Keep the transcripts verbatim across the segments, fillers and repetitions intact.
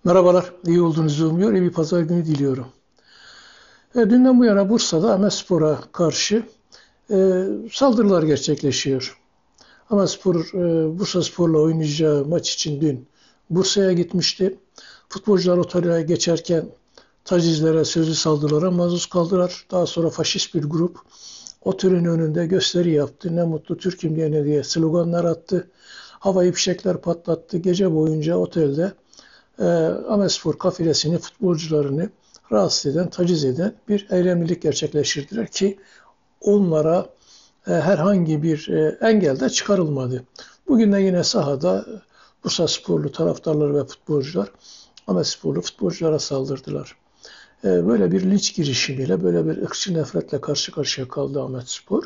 Merhabalar, iyi olduğunuzu umuyor. İyi bir pazar günü diliyorum. E, dünden bu yana Bursa'da Amespor'a karşı e, saldırılar gerçekleşiyor. Ameспor, e, Bursaspor'la oynayacağı maç için dün Bursa'ya gitmişti. Futbolcular otele geçerken tacizlere, sözlü saldırılara maruz kaldılar. Daha sonra faşist bir grup otelin önünde gösteri yaptı. Ne mutlu Türk'üm diyene diye sloganlar attı. Havai fişekler patlattı. Gece boyunca otelde e, Amespor kafilesini, futbolcularını rahatsız eden, taciz eden bir eylemlilik gerçekleştirdiler ki onlara e, herhangi bir e, engel de çıkarılmadı. Bugün de yine sahada Bursasporlu taraftarlar ve futbolcular Amesporlu futbolculara saldırdılar. E, böyle bir linç girişimiyle, böyle bir ırkçı nefretle karşı karşıya kaldı Ahmetspor.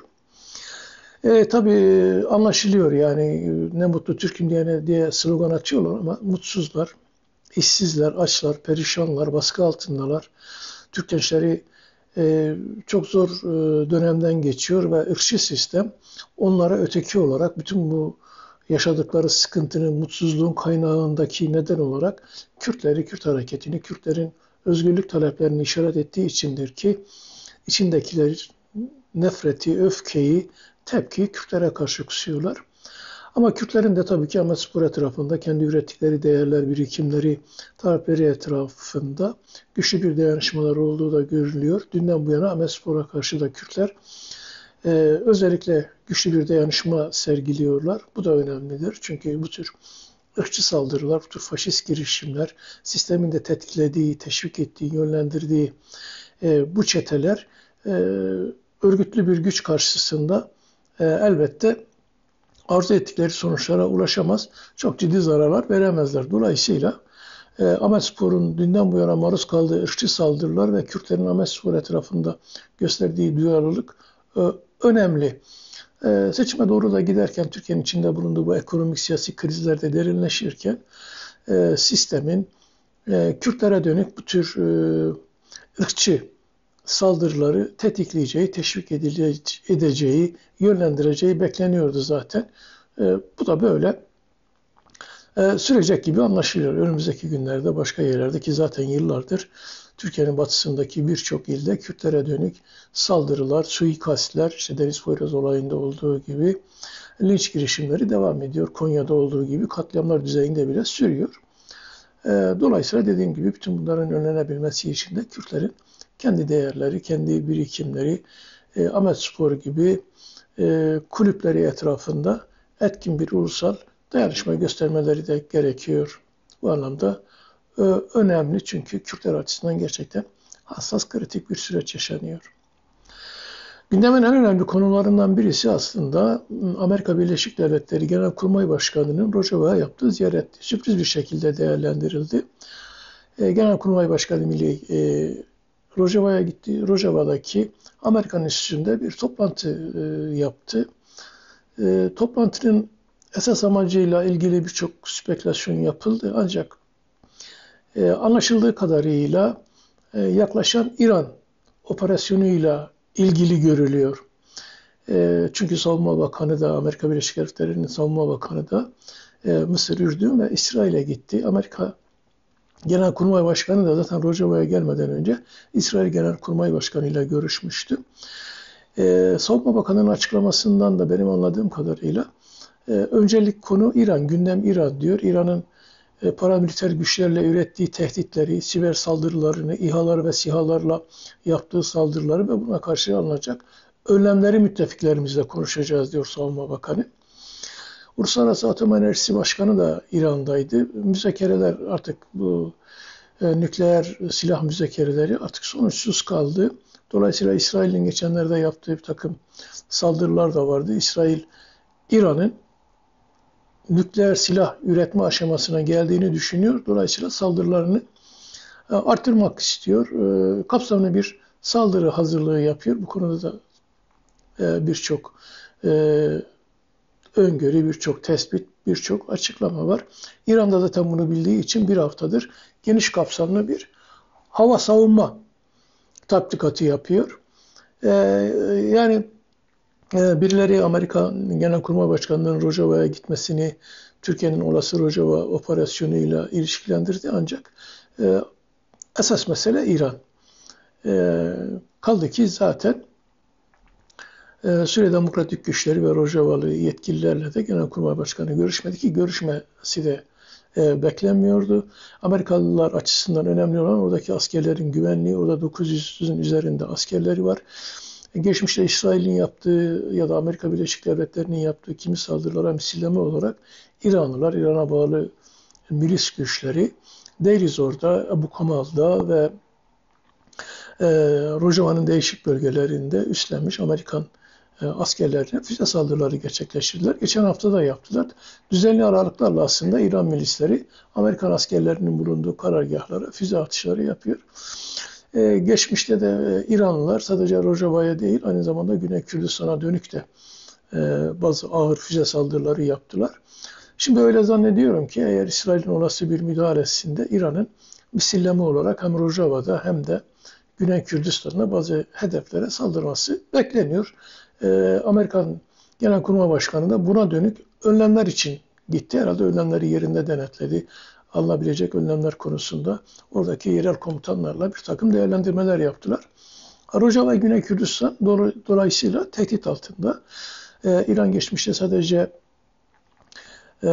E, tabii anlaşılıyor yani ne mutlu Türk'üm diye, diye slogan atıyorlar ama mutsuzlar. İşsizler, açlar, perişanlar, baskı altındalar. Türk gençleri e, çok zor e, dönemden geçiyor ve ırkçı sistem onlara öteki olarak bütün bu yaşadıkları sıkıntının, mutsuzluğun kaynağındaki neden olarak Kürtleri, Kürt hareketini, Kürtlerin özgürlük taleplerini işaret ettiği içindir ki içindekiler nefreti, öfkeyi, tepkiyi Kürtlere karşı kusuyorlar. Ama Kürtlerin de tabii ki Ahmetspor etrafında kendi ürettikleri değerler, birikimleri, talepleri etrafında güçlü bir dayanışmalar olduğu da görülüyor. Dünden bu yana Ahmetspor'a karşı da Kürtler e, özellikle güçlü bir dayanışma sergiliyorlar. Bu da önemlidir. Çünkü bu tür ırkçı saldırılar, bu tür faşist girişimler, sistemin de tetiklediği, teşvik ettiği, yönlendirdiği e, bu çeteler e, örgütlü bir güç karşısında e, elbette arzu ettikleri sonuçlara ulaşamaz, çok ciddi zararlar veremezler. Dolayısıyla e, Ahmetspor'un dünden bu yana maruz kaldığı ırkçı saldırılar ve Kürtlerin Ahmetspor etrafında gösterdiği duyarlılık e, önemli. E, seçime doğru da giderken Türkiye'nin içinde bulunduğu bu ekonomik siyasi krizlerde derinleşirken e, sistemin e, Kürtlere dönük bu tür e, ırkçı saldırıları tetikleyeceği, teşvik edeceği, yönlendireceği bekleniyordu zaten. E, bu da böyle e, sürecek gibi anlaşılıyor. Önümüzdeki günlerde başka yerlerde ki zaten yıllardır Türkiye'nin batısındaki birçok ilde Kürtlere dönük saldırılar, suikastler, işte Deniz Poyraz olayında olduğu gibi linç girişimleri devam ediyor. Konya'da olduğu gibi katliamlar düzeyinde bile sürüyor. E, dolayısıyla dediğim gibi bütün bunların önlenebilmesi için de Kürtlerin kendi değerleri, kendi birikimleri, e, Ahmetspor gibi e, kulüpleri etrafında etkin bir ulusal dayanışma göstermeleri de gerekiyor. Bu anlamda e, önemli çünkü Kürtler açısından gerçekten hassas, kritik bir süreç yaşanıyor. Gündemin en önemli konularından birisi aslında Amerika Birleşik Devletleri Genelkurmay Başkanı'nın Rojava'ya yaptığı ziyaretti. Sürpriz bir şekilde değerlendirildi. E, Genelkurmay Başkanı Milley e, Rojava'ya gitti. Rojava'daki Amerikan Enstitüsü'nde bir toplantı e, yaptı. E, toplantının esas amacıyla ilgili birçok spekülasyon yapıldı. Ancak e, anlaşıldığı kadarıyla e, yaklaşan İran operasyonuyla ilgili görülüyor. E, çünkü Savunma Bakanı da, Amerika Birleşik Devletleri'nin Savunma Bakanı da e, Mısır, Ürdün ve İsrail'e gitti. Amerika Genelkurmay Başkanı da zaten Rojava'ya gelmeden önce İsrail Genelkurmay Başkanı ile görüşmüştü. Ee, Savunma Bakanı'nın açıklamasından da benim anladığım kadarıyla e, öncelik konu İran, gündem İran diyor. İran'ın e, paramiliter güçlerle ürettiği tehditleri, siber saldırılarını, İHA'lar ve SİHA'larla yaptığı saldırıları ve buna karşı alınacak önlemleri müttefiklerimizle konuşacağız diyor Savunma Bakanı. Uluslararası Atom Enerjisi Başkanı da İran'daydı. Müzakereler artık bu e, nükleer silah müzakereleri artık sonuçsuz kaldı. Dolayısıyla İsrail'in geçenlerde yaptığı bir takım saldırılar da vardı. İsrail, İran'ın nükleer silah üretme aşamasına geldiğini düşünüyor. Dolayısıyla saldırılarını e, arttırmak istiyor. E, kapsamlı bir saldırı hazırlığı yapıyor. Bu konuda da e, birçok e, öngörü, birçok tespit, birçok açıklama var. İran'da zaten bunu bildiği için bir haftadır geniş kapsamlı bir hava savunma tatbikatı yapıyor. Ee, yani e, birileri Amerika Genelkurmay Başkanı'nın Rojava'ya gitmesini Türkiye'nin olası Rojava operasyonuyla ilişkilendirdi ancak e, esas mesele İran. E, kaldı ki zaten e, Suriye Demokratik Güçleri ve Rojavalı yetkililerle de Genelkurmay Başkanı görüşmedi ki görüşmesi de e, beklenmiyordu. Amerikalılar açısından önemli olan oradaki askerlerin güvenliği. Orada dokuz yüzün üzerinde askerleri var. Geçmişte İsrail'in yaptığı ya da Amerika Birleşik Devletleri'nin yaptığı kimi saldırılara misilleme olarak İranlılar, İran'a bağlı milis güçleri Deir ez-Zor'da, Abu Kamal'da ve e, Rojava'nın değişik bölgelerinde üstlenmiş Amerikan e, askerlerine füze saldırıları gerçekleştirdiler. Geçen hafta da yaptılar. Düzenli aralıklarla aslında İran milisleri Amerikan askerlerinin bulunduğu karargahlara füze atışları yapıyor. Ee, geçmişte de e, İranlılar sadece Rojava'ya değil aynı zamanda Güney Kürdistan'a dönük de e, bazı ağır füze saldırıları yaptılar. Şimdi öyle zannediyorum ki eğer İsrail'in olası bir müdahalesinde İran'ın misilleme olarak hem Rojava'da hem de Güney Kürdistan'da bazı hedeflere saldırması bekleniyor. E, Amerikan Genelkurmay Başkanı da buna dönük önlemler için gitti. Herhalde önlemleri yerinde denetledi. Alınabilecek önlemler konusunda oradaki yerel komutanlarla bir takım değerlendirmeler yaptılar. Rojava ve Güney Kürdistan dolayısıyla tehdit altında. Ee, İran geçmişte sadece e,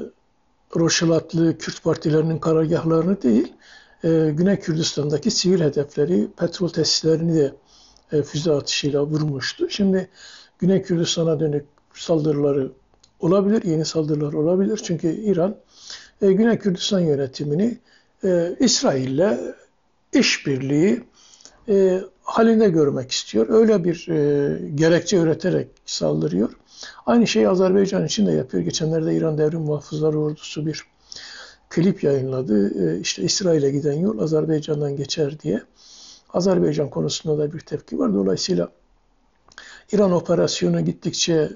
Roşilatlı Kürt partilerinin karargahlarını değil, e, Güney Kürdistan'daki sivil hedefleri, petrol tesislerini de e, füze atışıyla vurmuştu. Şimdi Güney Kürdistan'a dönük saldırıları olabilir, yeni saldırılar olabilir. Çünkü İran e, Güney Kürdistan yönetimini e, İsrail'le işbirliği e, halinde görmek istiyor. Öyle bir e, gerekçe üreterek saldırıyor. Aynı şeyi Azerbaycan için de yapıyor. Geçenlerde İran Devrim Muhafızları Ordusu bir klip yayınladı. E, işte İsrail'e giden yol Azerbaycan'dan geçer diye. Azerbaycan konusunda da bir tepki var. Dolayısıyla İran operasyonu gittikçe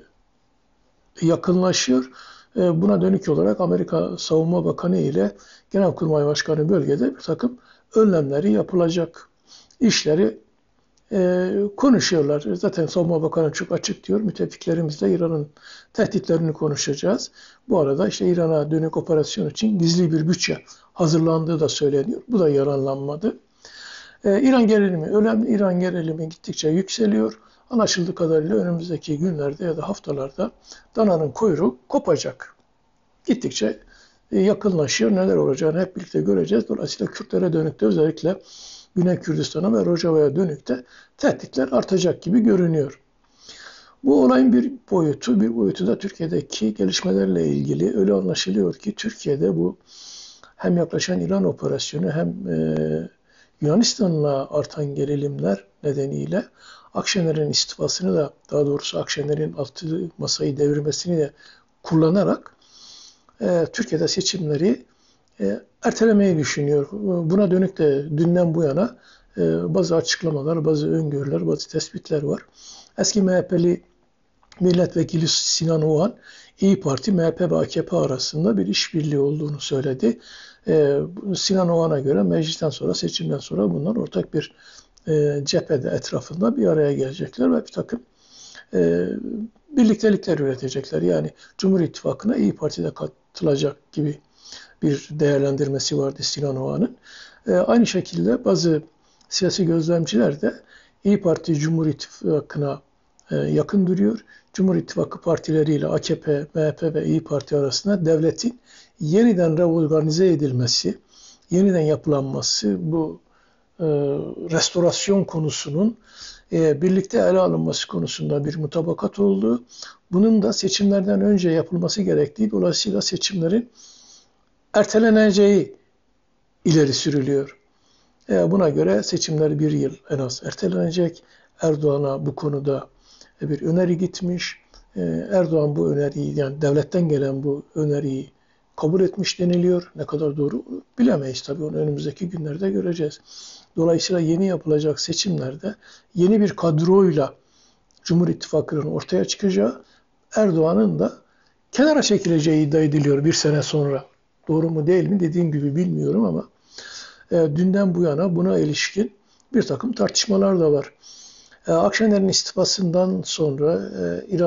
yakınlaşıyor. Buna dönük olarak Amerika Savunma Bakanı ile Genelkurmay Başkanı bölgede bir takım önlemleri yapılacak işleri e, konuşuyorlar. Zaten Savunma Bakanı çok açık diyor. Müttefiklerimizle İran'ın tehditlerini konuşacağız. Bu arada işte İran'a dönük operasyon için gizli bir bütçe hazırlandığı da söyleniyor. Bu da yalanlanmadı. E, İran gerilimi önemli. İran gerilimi gittikçe yükseliyor. Anlaşıldığı kadarıyla önümüzdeki günlerde ya da haftalarda dananın kuyruğu kopacak. Gittikçe yakınlaşıyor. Neler olacağını hep birlikte göreceğiz. Dolayısıyla Kürtlere dönük de özellikle Güney Kürdistan'a ve Rojava'ya dönük de tehditler artacak gibi görünüyor. Bu olayın bir boyutu, bir boyutu da Türkiye'deki gelişmelerle ilgili. Öyle anlaşılıyor ki Türkiye'de bu hem yaklaşan İran operasyonu hem e, Yunanistan'la artan gerilimler nedeniyle Akşener'in istifasını da, daha doğrusu Akşener'in altı masayı devirmesini de kullanarak e, Türkiye'de seçimleri e, ertelemeyi düşünüyor. Buna dönük de dünden bu yana e, bazı açıklamalar, bazı öngörüler, bazı tespitler var. Eski M H P'li milletvekili Sinan Oğan, İYİ Parti, M H P ve A K P arasında bir işbirliği olduğunu söyledi. E, Sinan Oğan'a göre meclisten sonra, seçimden sonra bunlar ortak bir e, cephede etrafında bir araya gelecekler ve bir takım e, birliktelikler üretecekler. Yani Cumhur İttifakı'na İYİ Parti de katılacak gibi bir değerlendirmesi vardı Sinan Oğan'ın. E, aynı şekilde bazı siyasi gözlemciler de İYİ Parti Cumhur İttifakı'na e, yakın duruyor. Cumhur İttifakı partileriyle A K P, M H P ve İYİ Parti arasında devletin yeniden reorganize edilmesi, yeniden yapılanması, bu e, restorasyon konusunun e, birlikte ele alınması konusunda bir mutabakat oldu. Bunun da seçimlerden önce yapılması gerektiği, dolayısıyla seçimlerin erteleneceği ileri sürülüyor. E, buna göre seçimler bir yıl en az ertelenecek. Erdoğan'a bu konuda bir öneri gitmiş. E, Erdoğan bu öneriyi, yani devletten gelen bu öneriyi kabul etmiş deniliyor. Ne kadar doğru bilemeyiz tabii, onu önümüzdeki günlerde göreceğiz. Dolayısıyla yeni yapılacak seçimlerde yeni bir kadroyla Cumhur İttifakı'nın ortaya çıkacağı, Erdoğan'ın da kenara çekileceği iddia ediliyor bir sene sonra. Doğru mu değil mi dediğim gibi bilmiyorum ama e, dünden bu yana buna ilişkin bir takım tartışmalar da var. E, Akşener'in istifasından sonra e, İran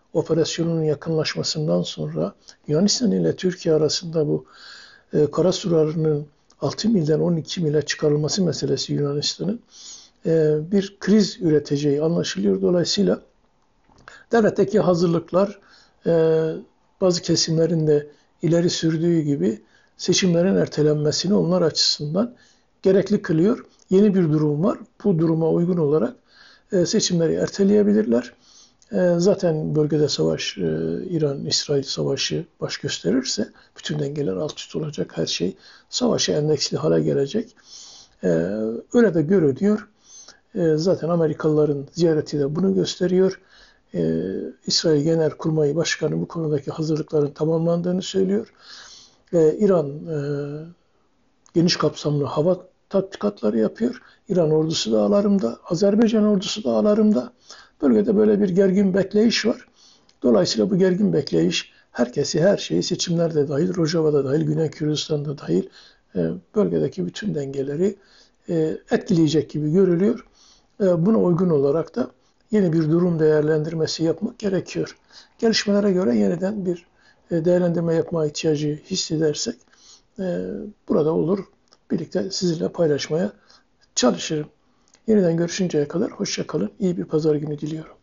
operasyonunun yakınlaşmasından sonra Yunanistan ile Türkiye arasında bu e, kara surlarının altı milden on iki mile çıkarılması meselesi Yunanistan'ın e, bir kriz üreteceği anlaşılıyor. Dolayısıyla devletteki hazırlıklar e, bazı kesimlerin de ileri sürdüğü gibi seçimlerin ertelenmesini onlar açısından gerekli kılıyor. Yeni bir durum var. Bu duruma uygun olarak e, seçimleri erteleyebilirler. E, zaten bölgede savaş, e, İran-İsrail savaşı baş gösterirse bütün dengeler alt üst olacak. Her şey savaşa endeksli hale gelecek. E, öyle de görülüyor. E, zaten Amerikalıların ziyareti de bunu gösteriyor. E, İsrail Genelkurmay Başkanı bu konudaki hazırlıkların tamamlandığını söylüyor. E, İran e, geniş kapsamlı hava tatbikatları yapıyor. İran ordusu da alarmda, Azerbaycan ordusu da alarmda. Bölgede böyle bir gergin bekleyiş var. Dolayısıyla bu gergin bekleyiş herkesi, her şeyi, seçimlerde dahil, Rojava'da dahil, Güney Kürdistan'da dahil e, bölgedeki bütün dengeleri e, etkileyecek gibi görülüyor. E, buna uygun olarak da yeni bir durum değerlendirmesi yapmak gerekiyor. Gelişmelere göre yeniden bir e, değerlendirme yapma ihtiyacı hissedersek e, burada olur. Birlikte sizinle paylaşmaya çalışırım. Yeniden görüşünceye kadar hoşça kalın. İyi bir pazar günü diliyorum.